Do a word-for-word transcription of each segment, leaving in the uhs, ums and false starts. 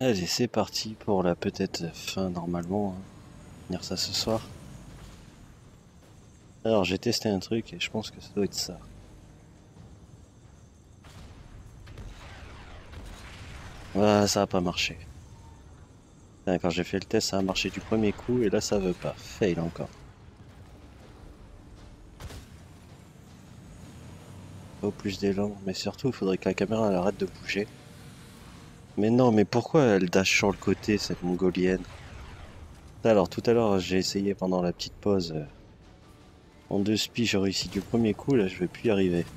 Allez, c'est parti pour la peut-être fin normalement. Hein. Finir ça ce soir. Alors j'ai testé un truc et je pense que ça doit être ça. Voilà, ça a pas marché. Là, quand j'ai fait le test, ça a marché du premier coup et là ça veut pas. Fail encore. Au plus d'élan, mais surtout il faudrait que la caméra elle arrête de bouger. Mais non, mais pourquoi elle dash sur le côté cette mongolienne? Alors tout à l'heure j'ai essayé pendant la petite pause. euh, En deux spies j'ai réussi du premier coup, là je vais plus y arriver.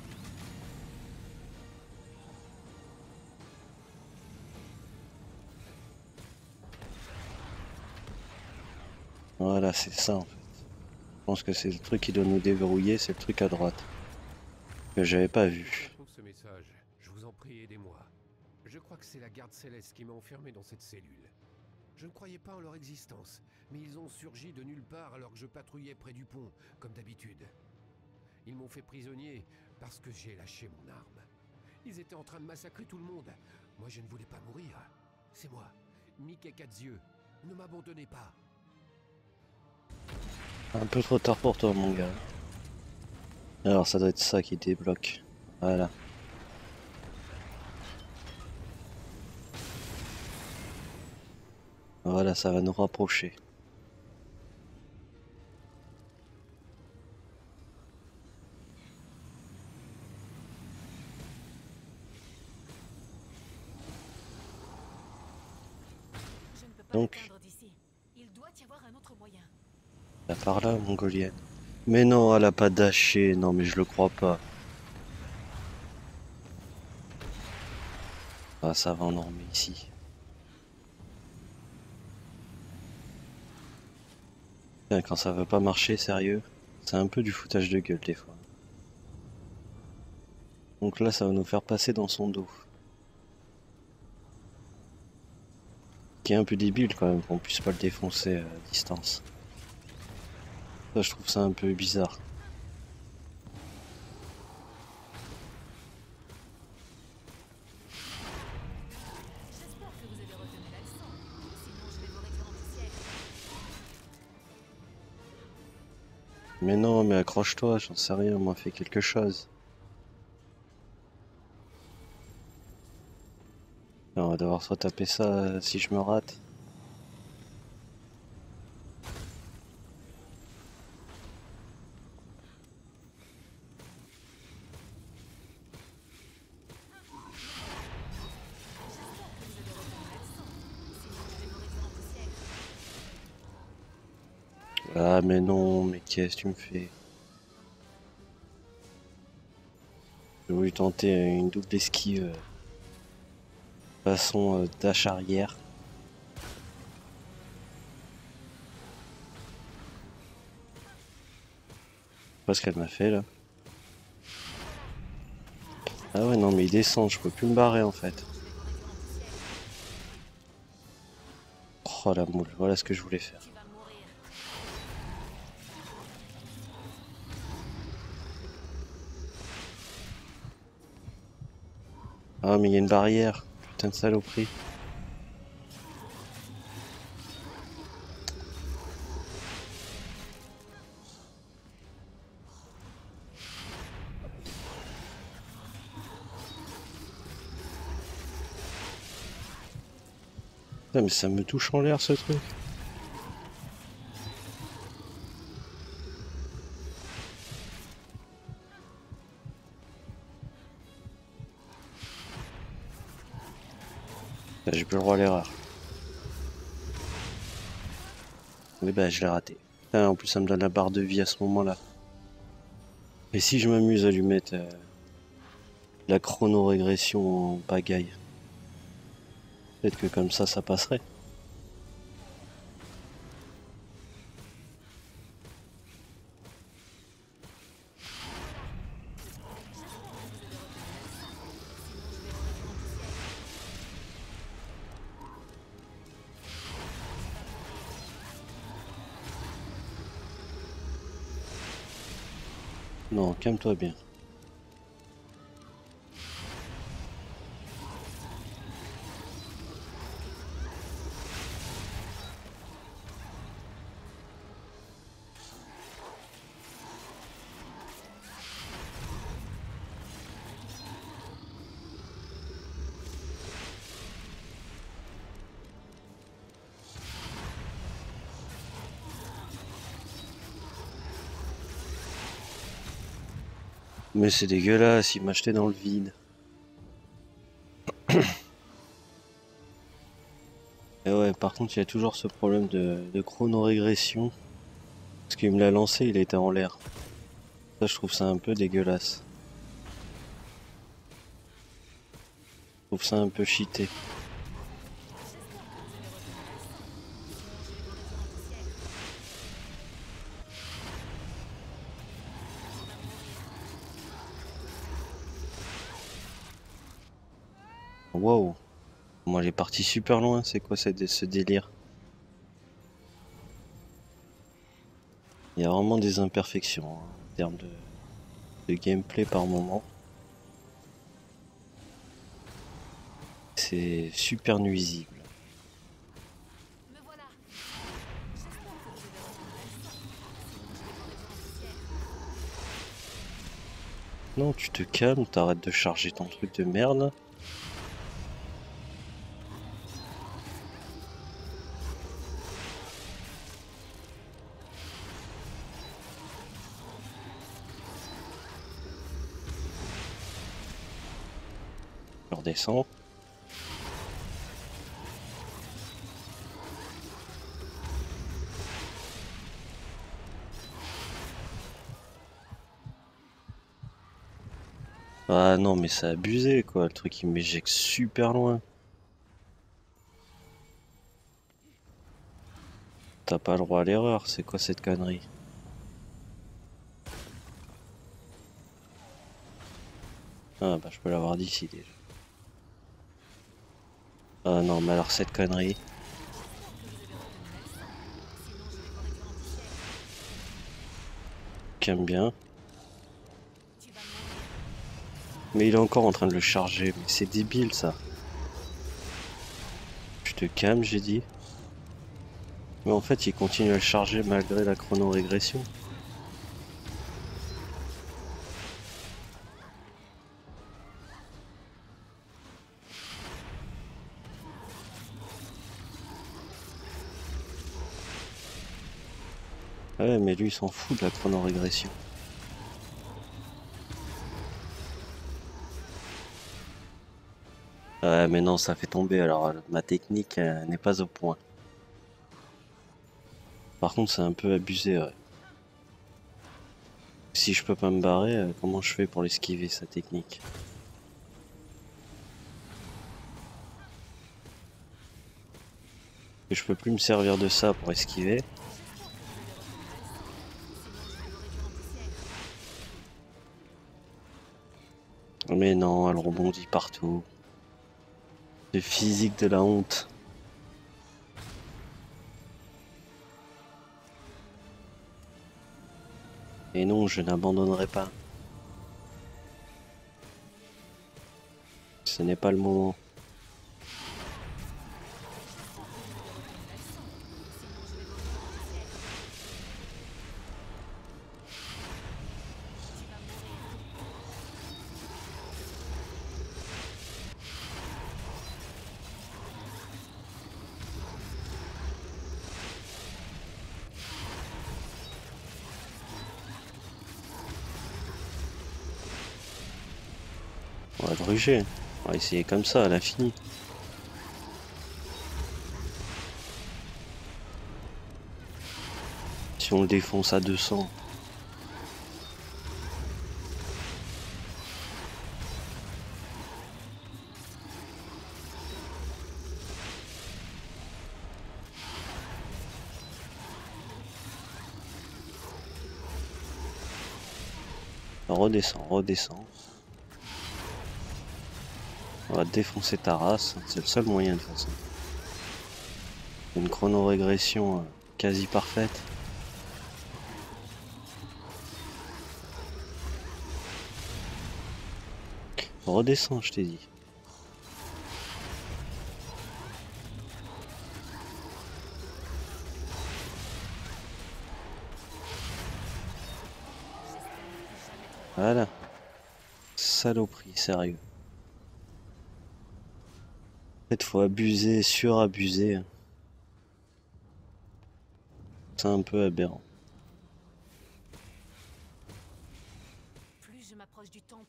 Voilà, c'est ça en fait. Je pense que c'est le truc qui doit nous déverrouiller, c'est le truc à droite. Que j'avais pas vu. Trouve ce message. Je vous en prie, aidez-moi. Je crois que c'est la garde céleste qui m'a enfermé dans cette cellule. Je ne croyais pas en leur existence, mais ils ont surgi de nulle part alors que je patrouillais près du pont, comme d'habitude. Ils m'ont fait prisonnier parce que j'ai lâché mon arme. Ils étaient en train de massacrer tout le monde. Moi, je ne voulais pas mourir. C'est moi, Mickey Quatre-Yeux. Ne m'abandonnez pas. Un peu trop tard pour toi mon gars. Alors ça doit être ça qui débloque. Voilà. Voilà, ça va nous rapprocher. Je ne peux pas Donc, l'atteindre d'ici. Il doit y avoir un autre moyen. là par là, mongolienne. Mais non, elle a pas dashé. Non, mais je le crois pas. Ah, ça va endormir ici. Putain, quand ça veut pas marcher, sérieux, c'est un peu du foutage de gueule des fois. Donc là, ça va nous faire passer dans son dos. Qui est un peu débile quand même, qu'on puisse pas le défoncer à distance. Ça, je trouve ça un peu bizarre. J'espère que vous avez retenu la leçon. Sinon, je vais vous réduire en poussière. Mais non, mais accroche-toi, j'en sais rien, moi, fais quelque chose. On va devoir soit taper ça euh, si je me rate. J'espère que vous avez retenu la leçon. Sinon, je vais vous réduire en poussière. Ah mais non, mais qu'est-ce que tu me fais? J'ai voulu tenter une double esquive euh, façon euh, dash arrière. Je sais pas ce qu'elle m'a fait là. Ah ouais non mais il descend, je peux plus me barrer en fait. Sinon, je vais vous réduire en poussière. Oh la moule, voilà ce que je voulais faire. Tu vas mourir. Ah mais il y a une barrière, putain de saloperie. Putain mais ça me touche en l'air ce truc. Là, j'ai plus le droit à l'erreur. Mais bah je l'ai raté. Ah, en plus ça me donne la barre de vie à ce moment là. Et si je m'amuse à lui mettre euh, la chrono-régression en pagaille, peut-être que comme ça ça passerait. J'espère que vous avez retenu la leçon. Sinon, je vais vous réduire en poussière. Non, calme-toi bien. Mais c'est dégueulasse, il m'a jeté dans le vide. Et ouais, par contre, il y a toujours ce problème de, de chrono-régression. Parce qu'il me l'a lancé, il était en l'air. Ça, je trouve ça un peu dégueulasse. Je trouve ça un peu cheaté. Waouh! Moi, elle est partie super loin, c'est quoi ce, ce délire? Il y a vraiment des imperfections hein, en termes de, de gameplay par moment. C'est super nuisible. Me voilà. J'espère que vous avez retenu la leçon. Sinon, je vais vous réduire en poussière. Non, tu te calmes, t'arrêtes de charger ton truc de merde. Je redescends. Ah non, mais c'est abusé quoi, le truc il m'éjecte super loin. T'as pas le droit à l'erreur, c'est quoi cette connerie? Ah bah je peux l'avoir d'ici déjà. Ah non, mais alors cette connerie. J'aime bien. Mais il est encore en train de le charger, mais c'est débile ça. Tu te calmes, j'ai dit. Mais en fait, il continue à le charger malgré la chrono-régression. Ouais, mais lui, il s'en fout de la chrono-régression. Ouais, mais non, ça fait tomber, alors euh, ma technique euh, n'est pas au point. Par contre, c'est un peu abusé, ouais. Si je peux pas me barrer, euh, comment je fais pour l'esquiver, sa technique? Et je peux plus me servir de ça pour esquiver. Mais non, elle rebondit partout. C'est physique de la honte. Et non, je n'abandonnerai pas. Ce n'est pas le moment. On va gruger. On va essayer comme ça à l'infini. Si on le défonce à deux cents. Redescend, redescend. On va défoncer ta race, c'est le seul moyen de toute façon. Une chrono-régression euh, quasi parfaite. Redescends, je t'ai dit. Voilà. Saloperie, sérieux. En fait, faut abuser, surabuser. C'est un peu aberrant. Plus je m'approche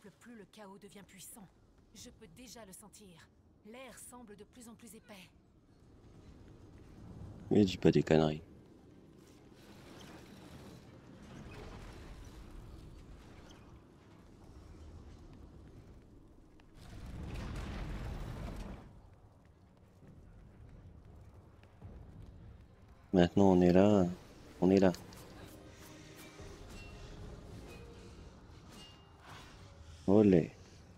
plus le chaos devient puissant. Je peux déjà le sentir. L'air semble de plus en plus épais. Mais dis pas des conneries. Maintenant on est là, on est là. Olé.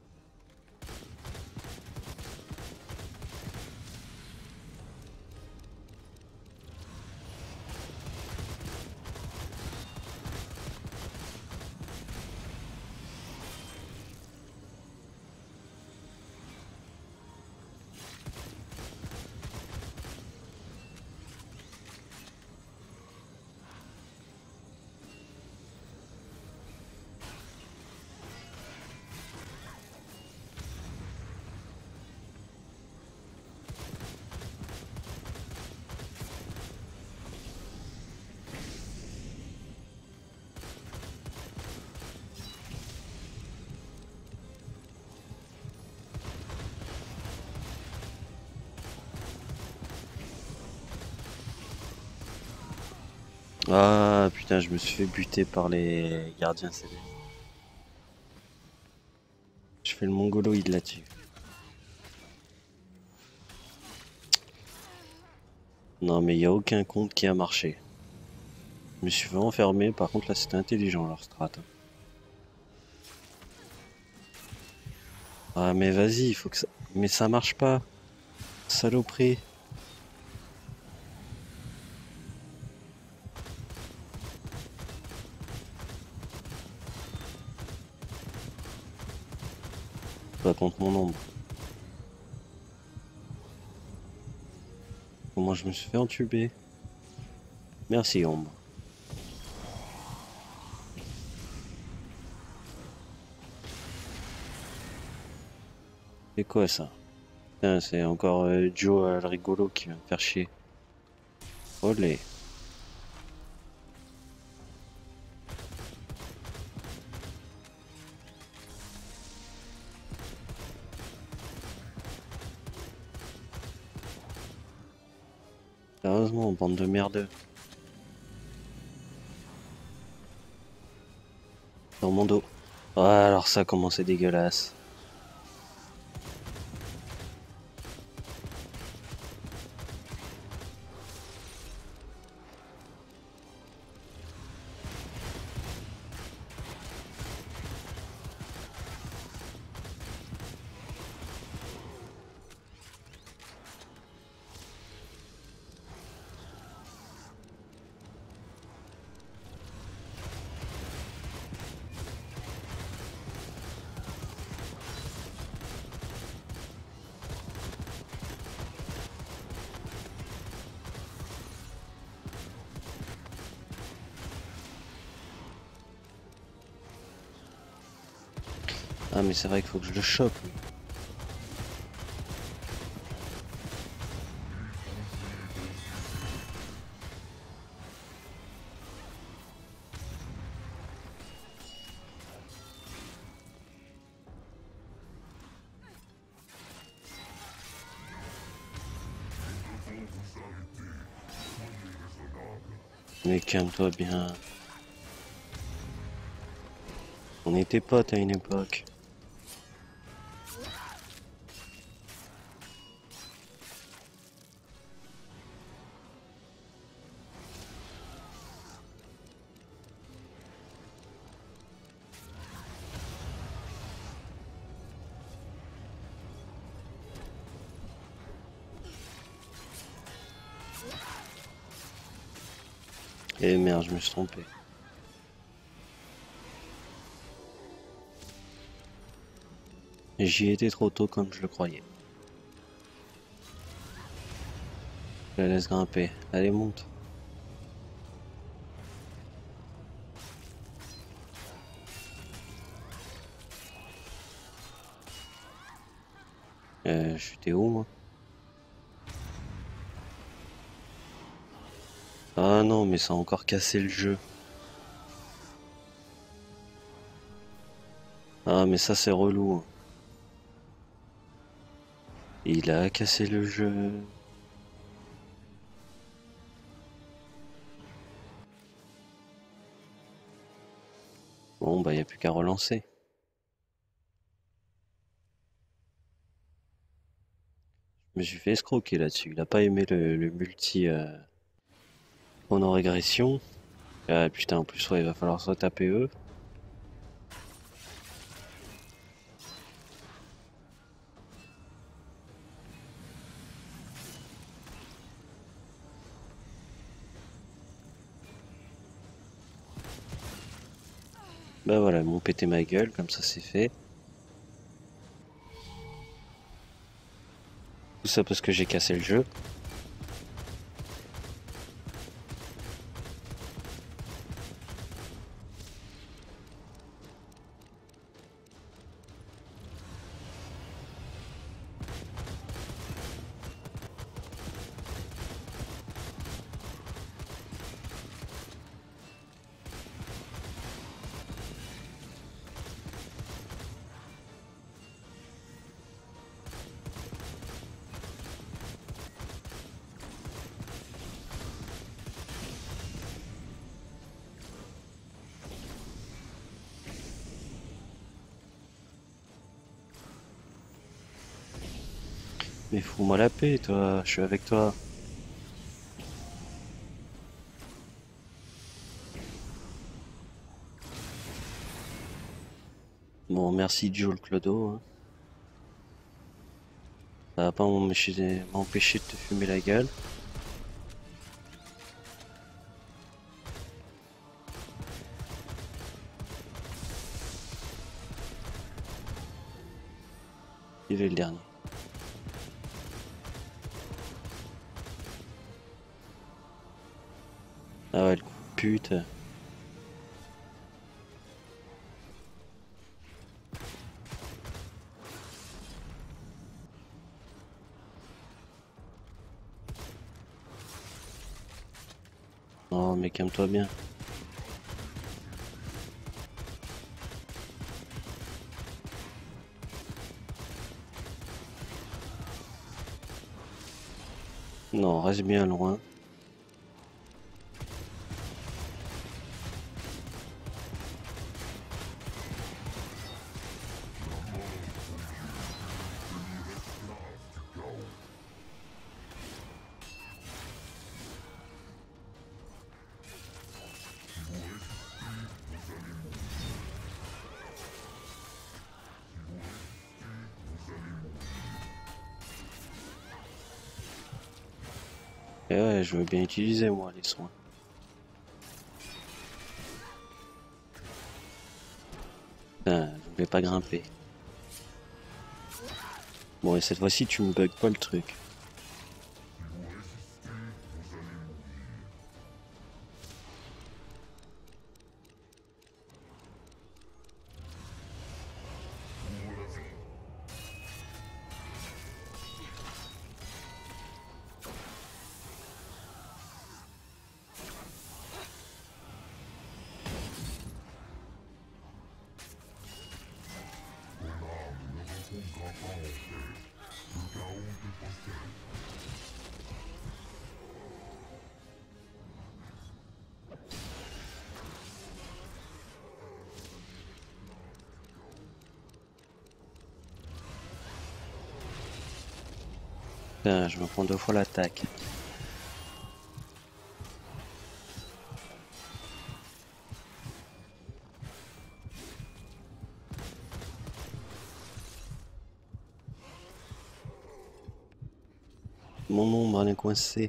Ah putain, je me suis fait buter par les gardiens célestes. Je fais le mongoloïde là-dessus. Non mais il n'y a aucun compte qui a marché. Je me suis fait enfermer, par contre là c'était intelligent leur strat. Ah mais vas-y, il faut que ça... Mais ça marche pas. Saloperie. Pas contre mon ombre. Comment je me suis fait entuber? Merci ombre. C'est quoi ça? Putain, c'est encore euh, Joe euh, le rigolo qui va me faire chier. Olé. Sérieusement, bande de merdeux. Dans mon dos. Ah, alors ça, comment c'est dégueulasse. Ah mais c'est vrai qu'il faut que je le chope. Mais calme-toi bien. On était potes à une époque. Eh merde, je me suis trompé. J'y étais trop tôt comme je le croyais. Je la laisse grimper. Allez, monte. Euh, j'étais où moi? Ah non, mais ça a encore cassé le jeu. Ah mais ça c'est relou. Il a cassé le jeu. Bon bah y a plus qu'à relancer. Je me suis fait escroquer là-dessus. Il a pas aimé le, le multi euh, chrono-régression. Ah putain en plus ouais il va falloir se taper eux. Bah voilà, ils m'ont pété ma gueule, comme ça c'est fait. Tout ça parce que j'ai cassé le jeu. Mais fous-moi la paix, toi, je suis avec toi. Bon, merci Joe le Clodo. Hein. Ça va pas m'empêcher m'empêcher de te fumer la gueule. Il est le dernier. Ah ouais, le coup de pute. Non, mais calme-toi bien. Non, reste bien loin. Et ouais, je veux bien utiliser moi les soins. Putain, je voulais pas grimper. Bon, et cette fois-ci, tu me bugs pas le truc. Putain, je me prends deux fois l'attaque. Mon ombre elle est coincée.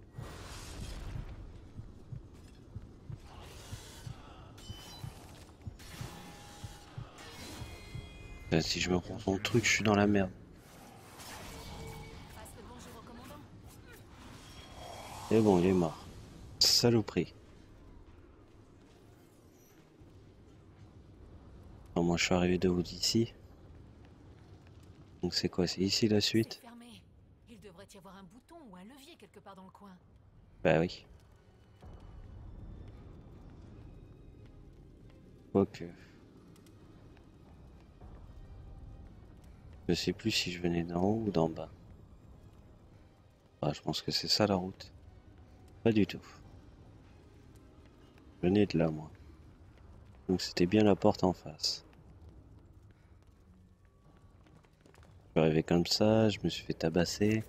Putain, si je me prends son truc, je suis dans la merde. Passe le bonjour au commandant. Et bon, il est mort. Saloperie. Bon, moi, je suis arrivé de haut d'ici. Donc c'est quoi? C'est ici la C'est suite? fermé. Il devrait y avoir un bouton ou un levier quelque part dans le coin. Bah oui. Quoique. Je sais plus si je venais d'en haut ou d'en bas. Ah, je pense que c'est ça la route. Pas du tout. Je venais de là, moi. Donc c'était bien la porte en face. Je suis arrivé comme ça, je me suis fait tabasser.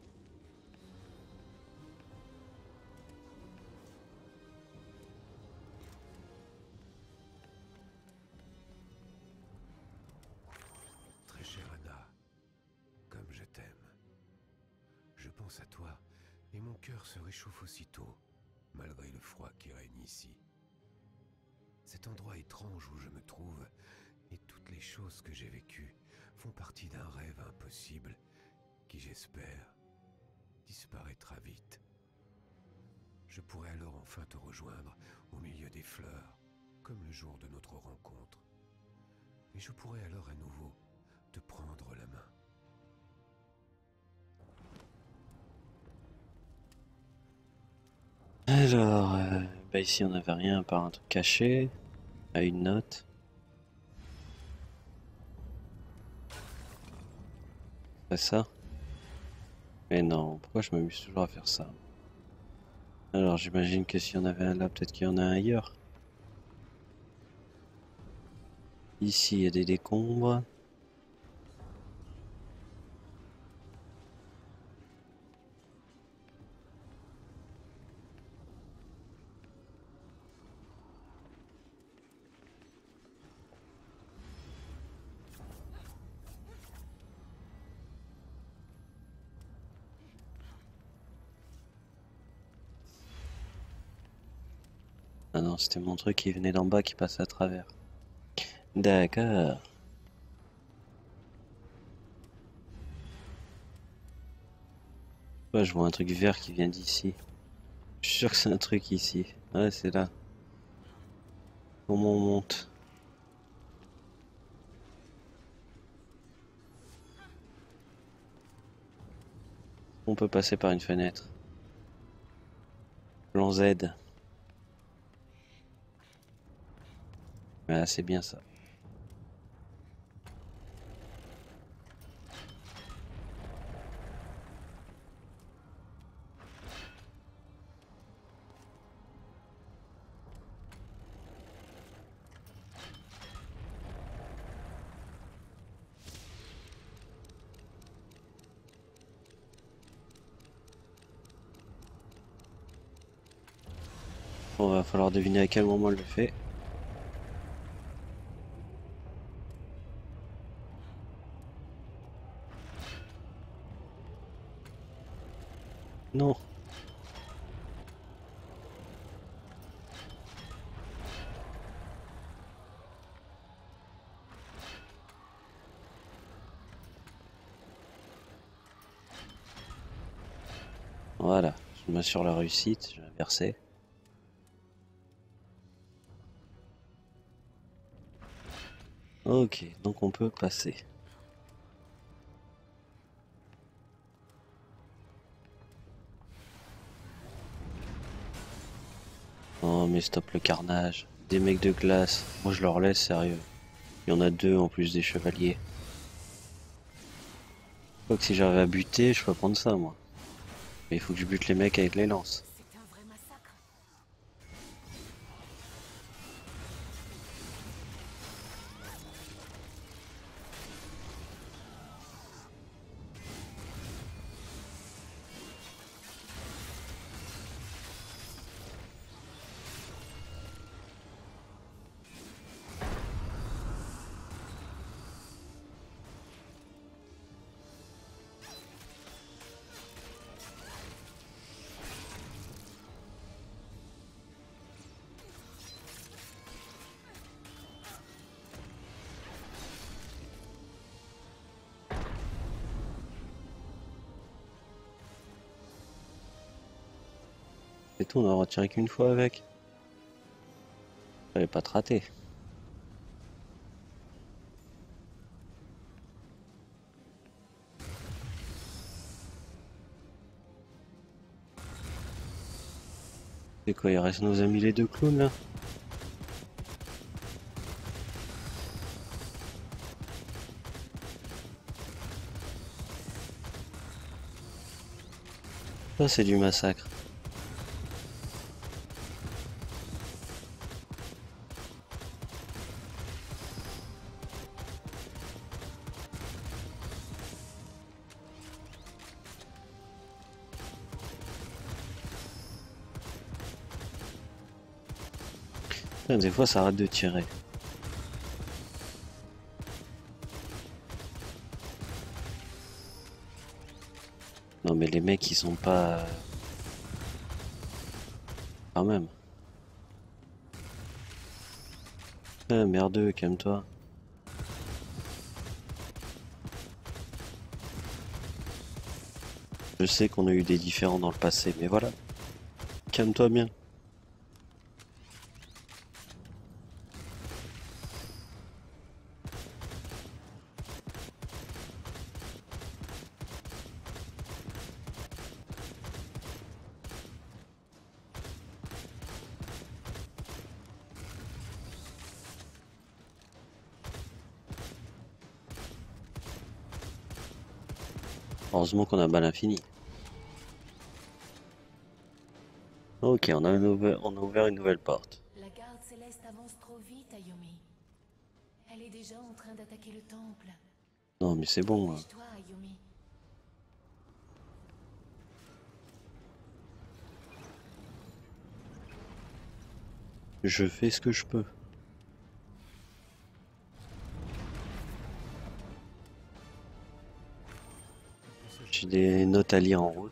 Très chère Anna, comme je t'aime. Je pense à toi et mon cœur se réchauffe aussitôt, malgré le froid qui règne ici. Cet endroit étrange où je me trouve et toutes les choses que j'ai vécues font partie d'un rêve impossible qui, j'espère, disparaîtra vite. Je pourrai alors enfin te rejoindre au milieu des fleurs, comme le jour de notre rencontre. Et je pourrai alors à nouveau te prendre la main. Alors, euh, bah ici on n'avait rien à part un truc caché, à une note. C'est ça? Mais non, pourquoi je m'amuse toujours à faire ça? Alors j'imagine que s'il y en avait un là, peut-être qu'il y en a un ailleurs. Ici il y a des décombres. Ah non, c'était mon truc qui venait d'en bas qui passait à travers. D'accord. Ouais, je vois un truc vert qui vient d'ici. Je suis sûr que c'est un truc ici. Ouais, c'est là. Comment on monte? On peut passer par une fenêtre. Plan Z. Ah, c'est bien ça. Bon, va falloir deviner à quel moment elle le fait. Non. Voilà, je m'assure la réussite, je vais inverser. Ok, donc on peut passer. Oh mais stop le carnage. Des mecs de glace, moi je leur laisse sérieux. Il y en a deux en plus des chevaliers. Je crois que si j'arrive à buter, je peux prendre ça moi. Mais il faut que je bute les mecs avec les lances. C'est un vrai massacre. C'est tout, on a retiré qu'une fois avec. Fallait pas te rater. C'est quoi, il reste nos amis les deux clowns là? Ça, c'est du massacre. Des fois, ça arrête de tirer. Non, mais les mecs, ils sont pas... Quand même. Ah, merdeux, calme-toi. Je sais qu'on a eu des différends dans le passé, mais voilà. Calme-toi bien. Heureusement qu'on a balle infini. Ok, on a, ouvert, on a ouvert une nouvelle porte. La garde céleste avance trop vite, Ayumi. Elle est déjà en train d'attaquer le temple. Non, mais c'est bon. Dépêche-toi, Ayumi. Je fais ce que je peux. J'ai des notes à lire en route.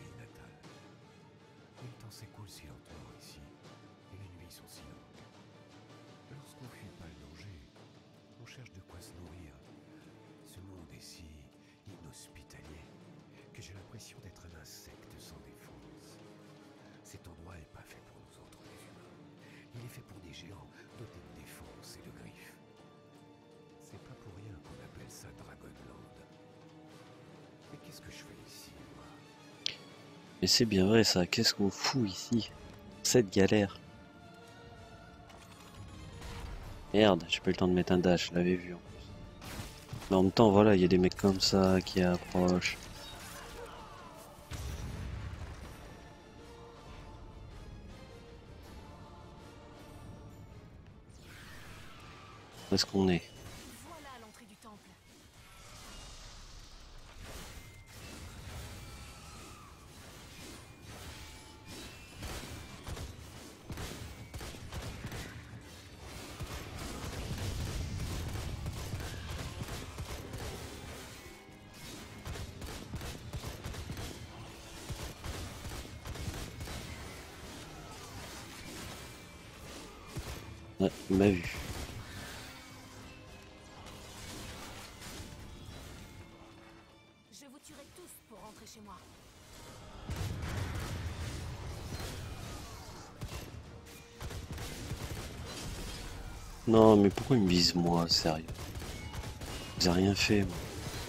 Le temps s'écoule si lentement ici, et les nuits sont si longues. Lorsqu'on fuit pas le danger, on cherche de quoi se nourrir. Ce monde est si inhospitalier que j'ai l'impression d'être un insecte sans défense. Cet endroit est pas fait pour nous autres, les humains. Il est fait pour des géants dotés de défense et de griffes. C'est pas pour rien qu'on appelle ça Dragonland. Mais qu'est-ce que je fais ici, moi? Mais c'est bien vrai ça, qu'est-ce qu'on fout ici? Cette galère. Merde, j'ai pas eu le temps de mettre un dash, je l'avais vu en plus. Mais en même temps, voilà, il y a des mecs comme ça qui approchent. Où est-ce qu'on est? Voilà l'entrée du temple. Ouais, il m'a vu. Je vous tuerai tous pour rentrer chez moi. Non, mais pourquoi il me vise moi, sérieux? J'ai rien fait, moi.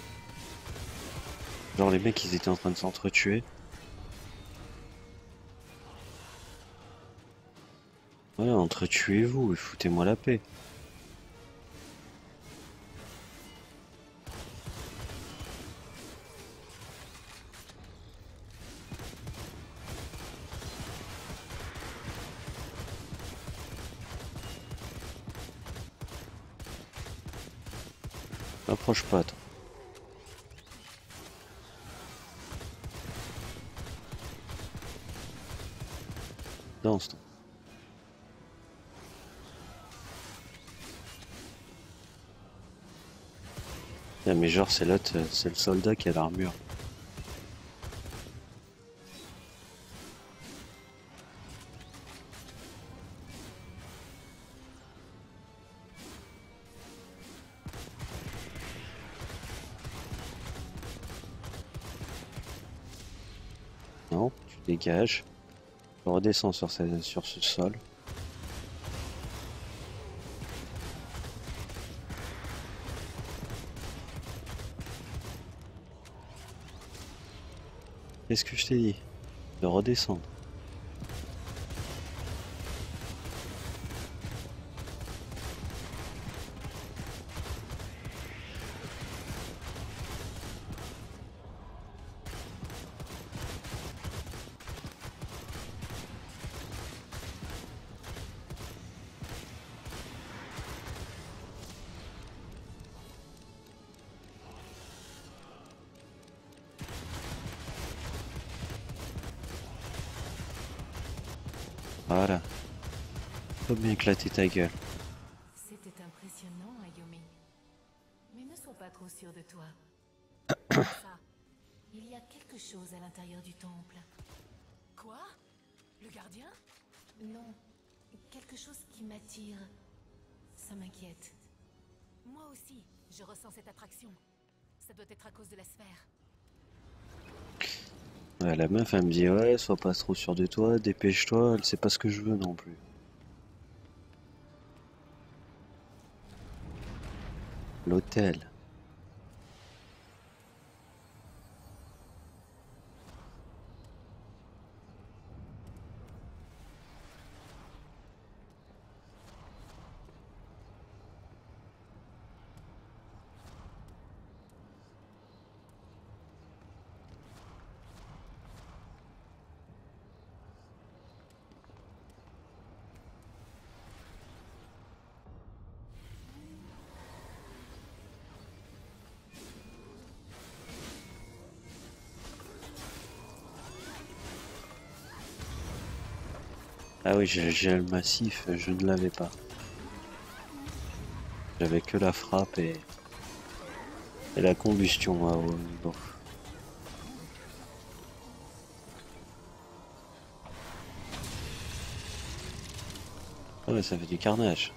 Genre les mecs ils étaient en train de s'entretuer. Ouais, entretuez-vous et foutez-moi la paix. Approche pas, toi. Danse, toi. Ah, mais genre c'est l'autre, c'est le soldat qui a l'armure. Non, tu dégages. Je redescends sur, ce- sur ce sol. Qu'est-ce que je t'ai dit? De redescendre. Voilà. Faut bien éclater ta gueule. C'était impressionnant, Ayumi. Mais ne sois pas trop sûr de toi. Ça, il y a quelque chose à l'intérieur du temple. Quoi? Le gardien? Non, quelque chose qui m'attire. Ça m'inquiète. Moi aussi, je ressens cette attraction. Ça doit être à cause de la sphère. Ouais, la meuf, elle me dit ouais, sois pas trop sûr de toi, dépêche-toi, elle sait pas ce que je veux non plus. L'hôtel. Ah oui, j'ai le gel massif, je ne l'avais pas. J'avais que la frappe et, et la combustion à haut niveau. Ah ouais, ça fait du carnage.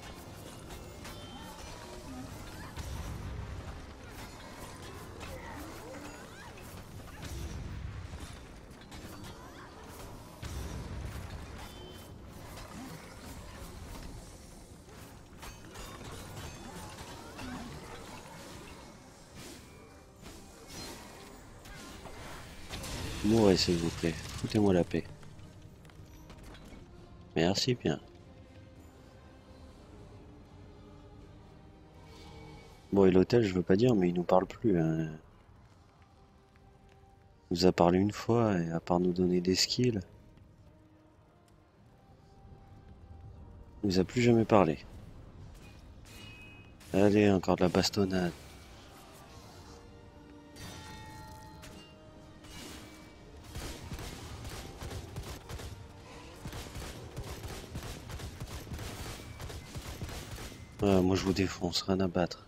Mourez s'il vous plaît, foutez-moi la paix. Merci bien. Bon, et l'hôtel, je veux pas dire, mais il nous parle plus. Hein. Il nous a parlé une fois, et à part nous donner des skills, il nous a plus jamais parlé. Allez, encore de la bastonnade. Ouais, moi je vous défonce, rien à battre.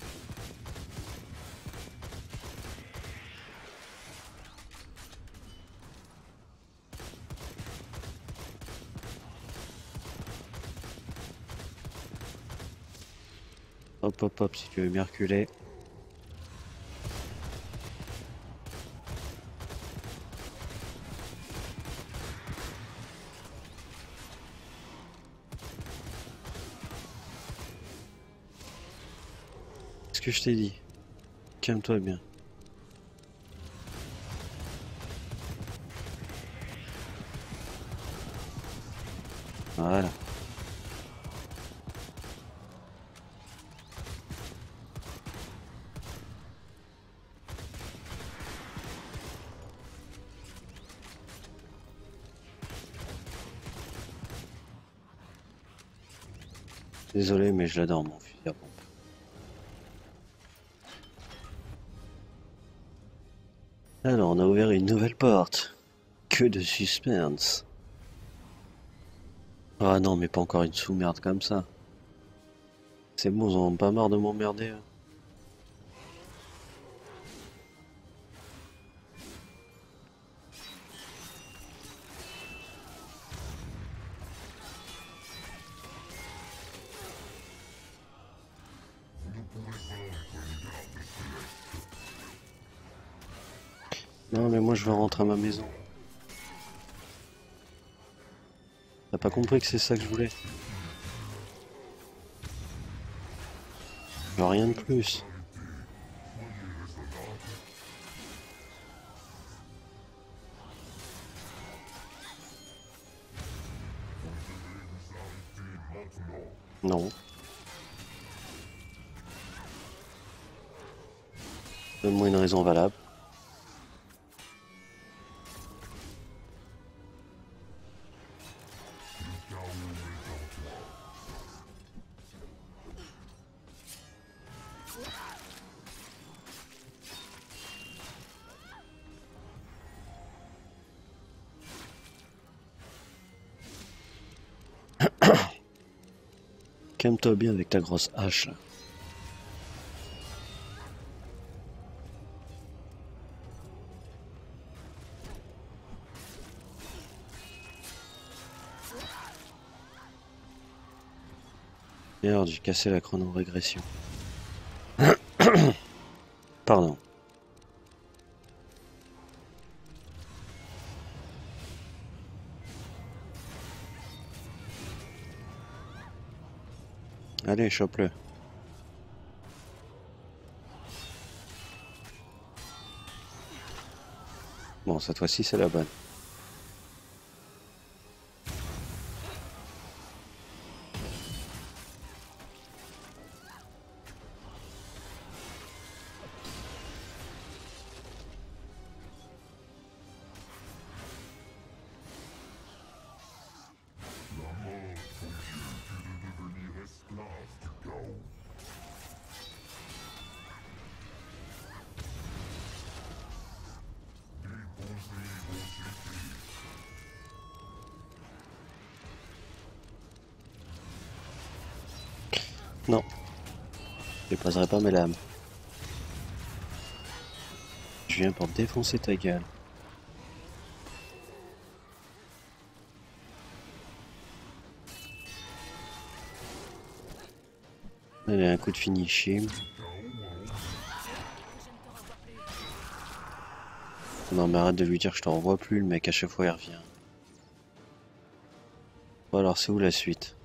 Hop hop hop, si tu veux bien reculer. Qu'est-ce que je t'ai dit? Calme-toi bien. Voilà. Désolé, mais je l'adore mon fusil à pompe. Alors, on a ouvert une nouvelle porte. Que de suspense. Ah non, mais pas encore une sous-merde comme ça. C'est bon, ils en ont pas marre de m'emmerder. Hein. Non, mais moi je veux rentrer à ma maison. T'as pas compris que c'est ça que je voulais? Je veux rien de plus. Non. Donne-moi une raison valable. Calme-toi bien avec ta grosse hache là. Merde, j'ai cassé la chrono-régression. Pardon. Allez, chope-le. Bon, cette fois-ci, c'est la bonne. Non. Je poserai pas mes lames. Je viens pour défoncer ta gueule. Allez, un coup de finishing. Non mais arrête de lui dire que je te renvoie plus, le mec à chaque fois il revient. Bon alors c'est où la suite?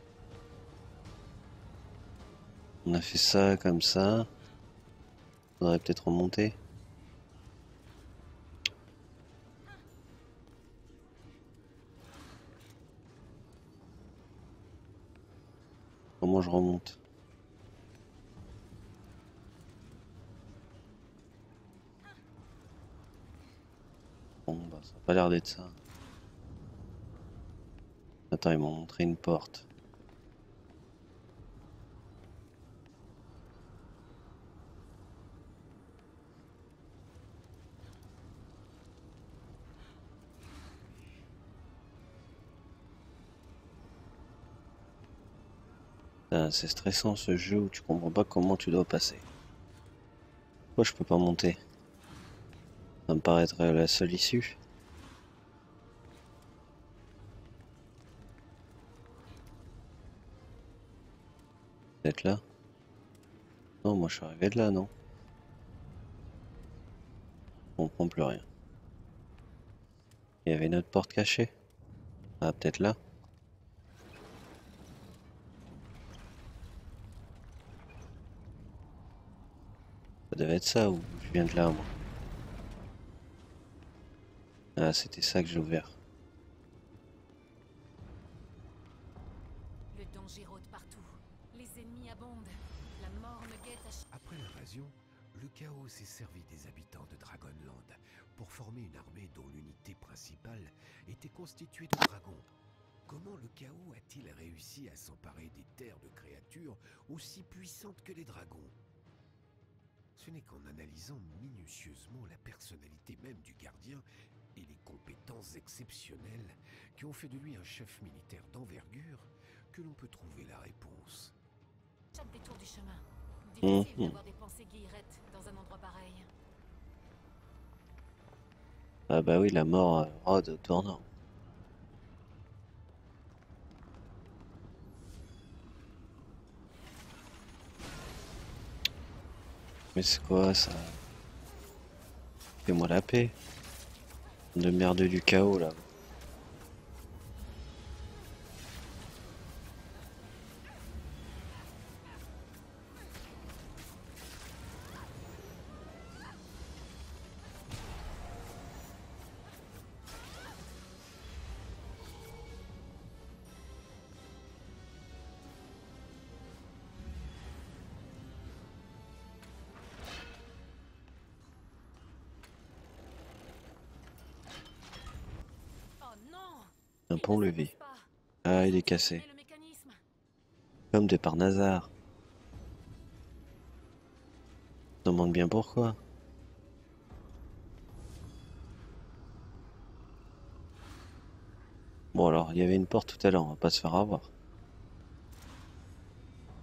On a fait ça comme ça. Faudrait peut-être remonter. Comment je remonte? Bon bah ça a pas l'air d'être ça. Attends, ils m'ont montré une porte. Ah, c'est stressant ce jeu où tu comprends pas comment tu dois passer. Pourquoi je peux pas monter? Ça me paraîtrait la seule issue. Peut-être là? Non, moi je suis arrivé de là, non? Je comprends plus rien. Il y avait une autre porte cachée. Ah, peut-être là? Ça devait être ça ou je viens de là, moi. Ah, c'était ça que j'ai ouvert. Le danger rôde partout. Les ennemis abondent. La mort me guette à chaque... Après l'invasion, le chaos s'est servi des habitants de Dragonland pour former une armée dont l'unité principale était constituée de dragons. Comment le chaos a-t-il réussi à s'emparer des terres de créatures aussi puissantes que les dragons? Ce n'est qu'en analysant minutieusement la personnalité même du gardien et les compétences exceptionnelles qui ont fait de lui un chef militaire d'envergure que l'on peut trouver la réponse. chaque détour du chemin. Mmh, Difficile mmh. d'avoir des pensées guillerettes dans un endroit pareil. Ah bah oui, la mort euh, rôde au tournant. Mais c'est quoi ça? Fais-moi la paix. De merde du chaos là. Oh non! Un pont levé. Pas. Ah, il est cassé. Le mécanisme. Comme des Parnasar. Je me demande bien pourquoi. Bon alors, il y avait une porte tout à l'heure, on va pas se faire avoir.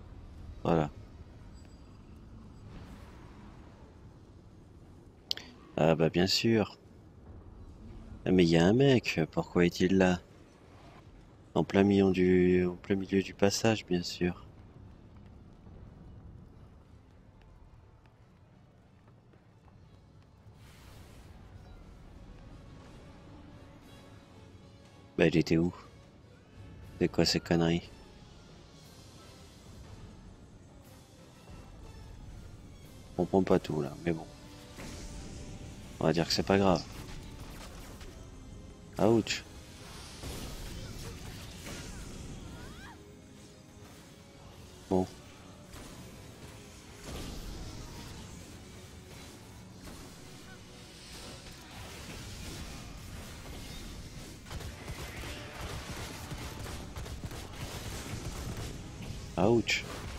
bien sûr. Ah, mais il y a un mec, pourquoi est-il là? En plein milieu du, en plein milieu du passage, bien sûr. Bah, il était où? C'est quoi ces conneries? Je comprends pas tout là, mais bon. On va dire que c'est pas grave. Ouch. Bon. Ouch.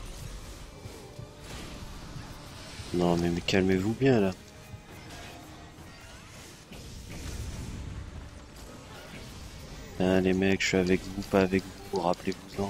Non mais, mais calmez-vous bien là. Hein, les mecs, je suis avec vous, pas avec vous, rappelez-vous-en.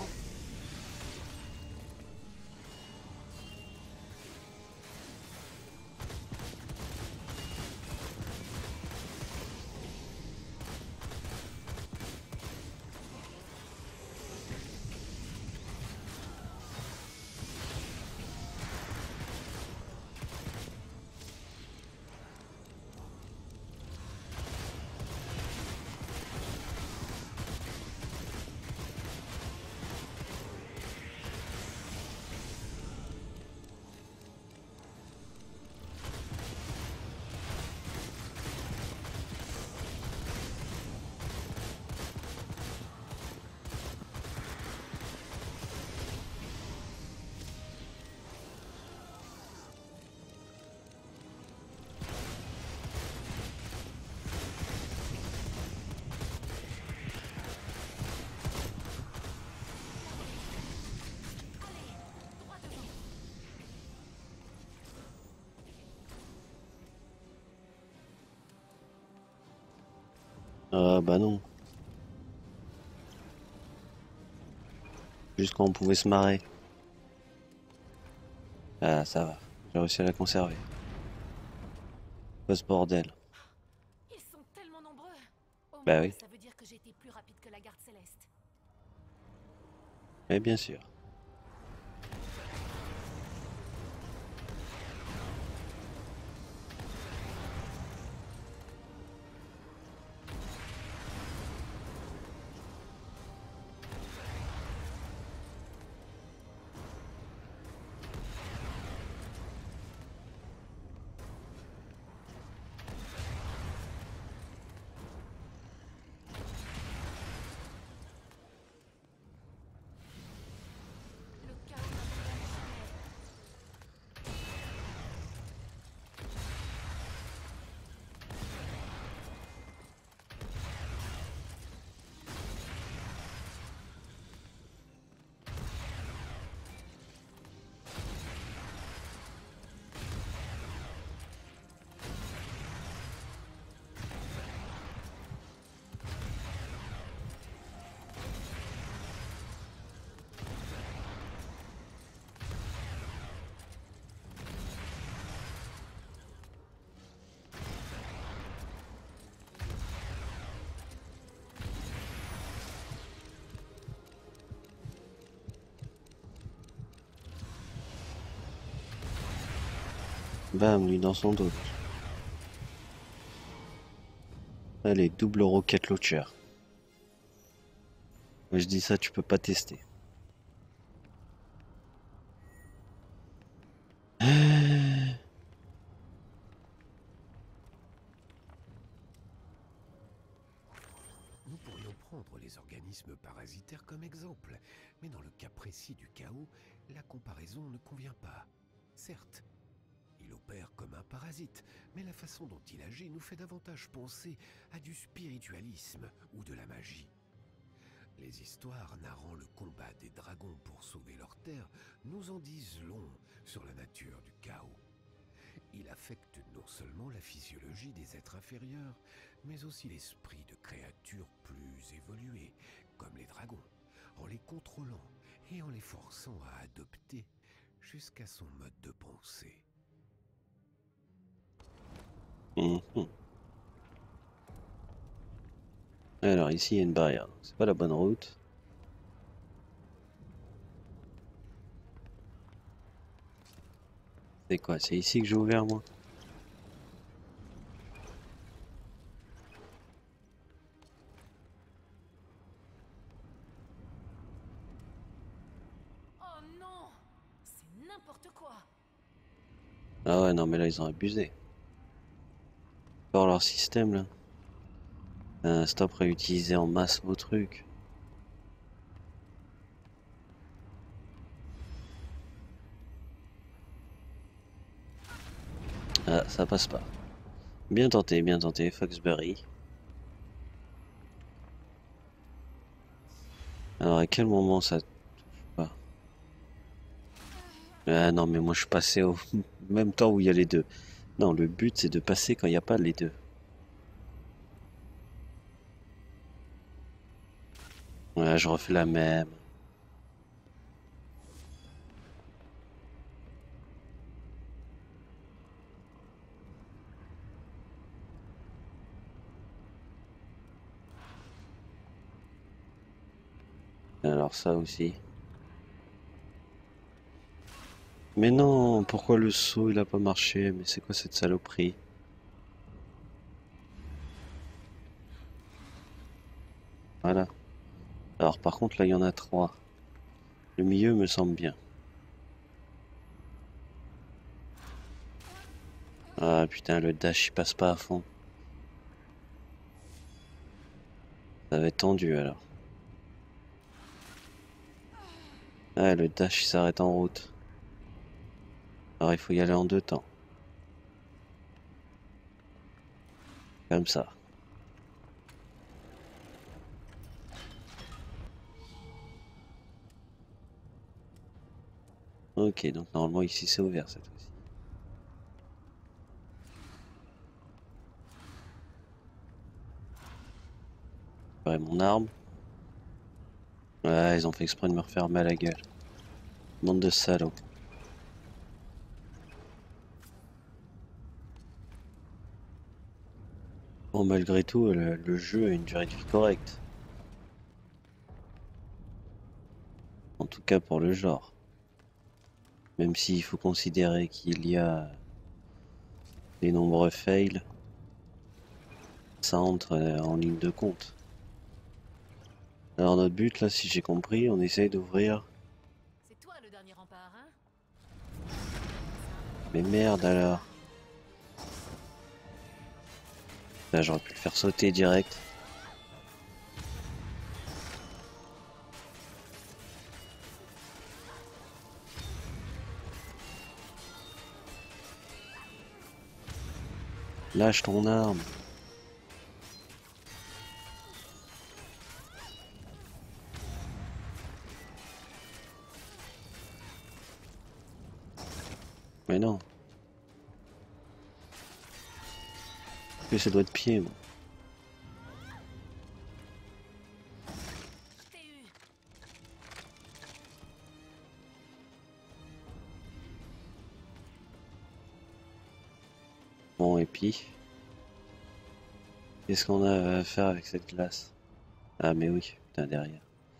Ah bah non. Juste quand on pouvait se marrer. Ah ça va, j'ai réussi à la conserver. Pas ce bordel. Ils sont tellement nombreux. Au Bah moins, oui, ça veut dire que j'ai été plus rapide que la garde céleste. mais bien sûr. Le chaos m'appelle. Bam, lui dans son dos. Allez, double rocket launcher. Moi, je dis ça, tu peux pas tester. Nous pourrions prendre les organismes parasitaires comme exemple, mais dans le cas précis du chaos, la comparaison ne convient pas. Certes, il opère comme un parasite, mais la façon dont il agit nous fait davantage penser à du spiritualisme ou de la magie. Les histoires narrant le combat des dragons pour sauver leur terre nous en disent long sur la nature du chaos. Il affecte non seulement la physiologie des êtres inférieurs, mais aussi l'esprit de créatures plus évoluées, comme les dragons, en les contrôlant et en les forçant à adopter jusqu'à son mode de pensée. Mhm. Alors ici il y a une barrière, c'est pas la bonne route. C'est quoi? C'est ici que j'ai ouvert moi? Oh non! C'est n'importe quoi! Ah ouais non mais là ils ont abusé. Dans leur système là. Euh, stop réutiliser en masse vos trucs. Ah ça passe pas. Bien tenté, bien tenté, Foxbury. Alors à quel moment ça touche pas? Ah non mais moi je suis passé au même temps où il y a les deux. Non le but c'est de passer quand il n'y a pas les deux. Ouais je refais la même. Alors ça aussi. Mais non, pourquoi le saut il a pas marché? Mais c'est quoi cette saloperie? Voilà. Alors par contre là il y en a trois. Le milieu me semble bien. Ah putain le dash il passe pas à fond. Ça va être tendu alors. Ah le dash il s'arrête en route. Alors il faut y aller en deux temps. Comme ça. Ok donc normalement ici c'est ouvert cette fois-ci. Ouais, mon arme. Ouais ils ont fait exprès de me refaire mal à la gueule. Bande de salauds. Bon malgré tout le, le jeu a une durée de vie correcte. En tout cas pour le genre. Même s'il faut considérer qu'il y a des nombreux fails, ça entre euh, en ligne de compte. Alors notre but là, si j'ai compris, on essaye d'ouvrir. C'est toi le dernier rempart, hein? Mais merde alors. Là j'aurais pu le faire sauter direct. Lâche ton arme. Mais non. Que ça doit être pied moi. Je t'ai eu. Bon et puis. Qu'est-ce qu'on a à faire avec cette glace? Ah mais oui, putain derrière.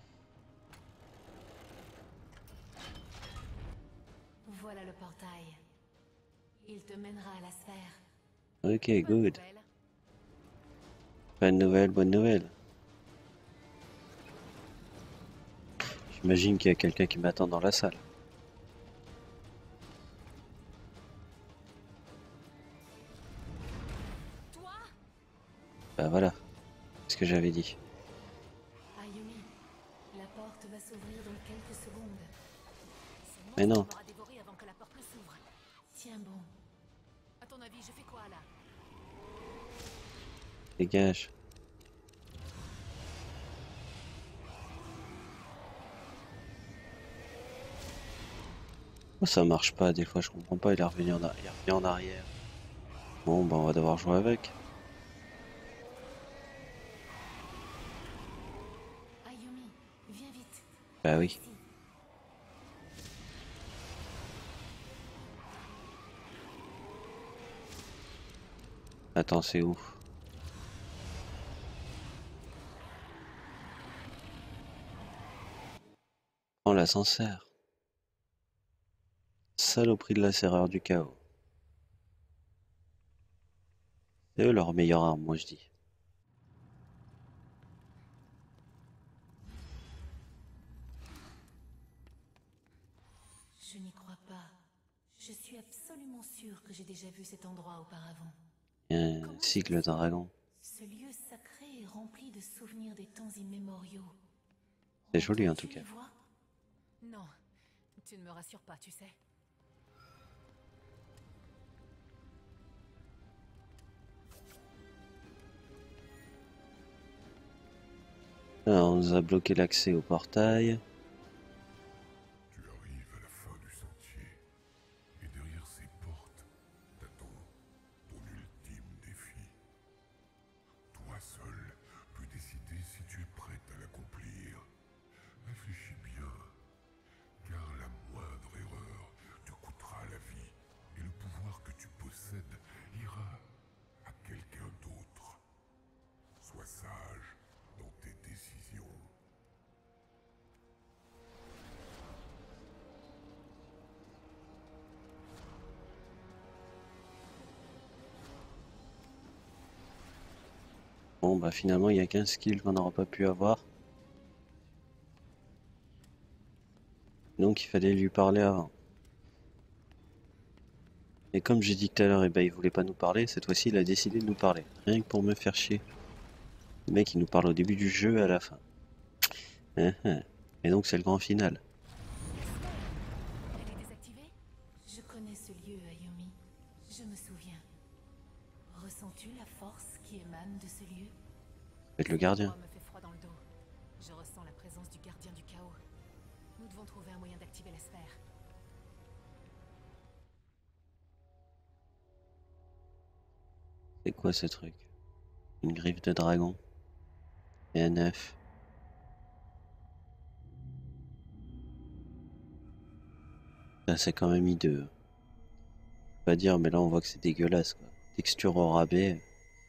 Voilà le portail. Il te mènera à la sphère. Ok, Bonne good. nouvelle. Bonne nouvelle, bonne nouvelle. J'imagine qu'il y a quelqu'un qui m'attend dans la salle. Toi? Bah voilà, c'est ce que j'avais dit. Ayumi, la porte va s'ouvrir dans quelques secondes. C'est moi Mais non. qui m'aura dévoré avant que la porte ne s'ouvre. Tiens bon. À ton avis, je fais quoi là? Dégage. Oh, ça marche pas, des fois je comprends pas, il est revenu en, a- il est revenu en arrière. Bon bah on va devoir jouer avec. Ayumi, viens vite. Bah oui. Ici. Attends, c'est où? Oh, l'ascenseur. Saloperie de la serrure du chaos. C'est eux leur meilleure arme, moi je dis. Je n'y crois pas. Je suis absolument sûre que j'ai déjà vu cet endroit auparavant. Il y a un cycle dragon. Ce lieu sacré est rempli de souvenirs des temps immémoriaux. C'est joli en tout Tu cas. les vois? Non, tu ne me rassures pas, tu sais. Alors, on nous a bloqué l'accès au portail. Tu arrives à la fin du sentier, et derrière ces portes t'attend ton ultime défi. Toi seul peux décider si tu es prête à l'accomplir. Réfléchis bien, car la moindre erreur te coûtera la vie, et le pouvoir que tu possèdes ira à quelqu'un d'autre. Sois sage dans tes décisions. Bon bah finalement il y a qu'un skill qu'on n'aura pas pu avoir. Donc il fallait lui parler avant. Et comme j'ai dit tout à l'heure, eh ben, il voulait pas nous parler, cette fois-ci il a décidé de nous parler. Rien que pour me faire chier. Le mec il nous parle au début du jeu et à la fin. Hein, hein. Et donc c'est le grand final. Elle est désactivée? Je connais ce lieu, Ayumi. Je me souviens. Ressens-tu la force qui émane de ce lieu? Faites le gardien. Moi me fait froid dans le dos. Je ressens la présence du gardien du chaos. Nous devons trouver un moyen d'activer la sphère. C'est quoi ce truc? Une griffe de dragon. Et un œuf. Là c'est quand même hideux. Pas dire, mais là on voit que c'est dégueulasse quoi. Texture au rabais.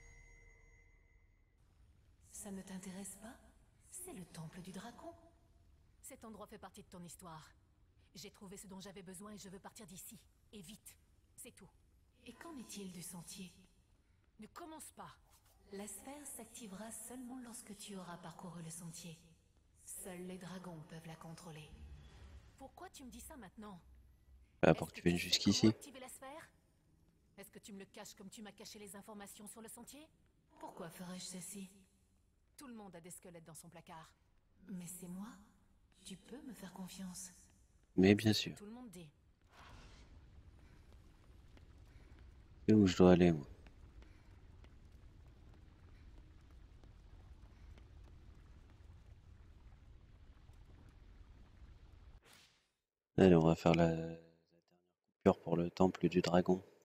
Ça ne t'intéresse pas? C'est le temple du dragon. Cet endroit fait partie de ton histoire. J'ai trouvé ce dont j'avais besoin et je veux partir d'ici. Et vite. C'est tout. Et qu'en est-il du sentier? Ne commence pas. La sphère s'activera seulement lorsque tu auras parcouru le sentier. Seuls les dragons peuvent la contrôler. Pourquoi tu me dis ça maintenant? Bah, pour que tu viennes sais jusqu'ici. comment activer la sphère? Est-ce que tu me le caches comme tu m'as caché les informations sur le sentier? Pourquoi ferais-je ceci? Tout le monde a des squelettes dans son placard. Mais c'est moi. Tu peux me faire confiance. Mais bien sûr. Tout le monde dit. C'est où je dois aller moi? Allez, on va faire la, la dernière coupure pour le temple du dragon.